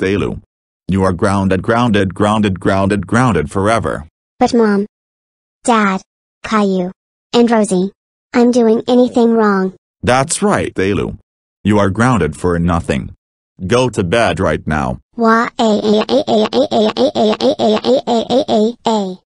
Daillou. You are grounded forever. But Mom, Dad, Caillou, and Rosie, I'm doing anything wrong. That's right, Daillou. You are grounded for nothing. Go to bed right now. Why?